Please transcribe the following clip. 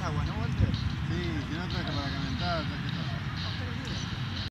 agua, ¿no, Walter? Sí, si no traje para calentar, traje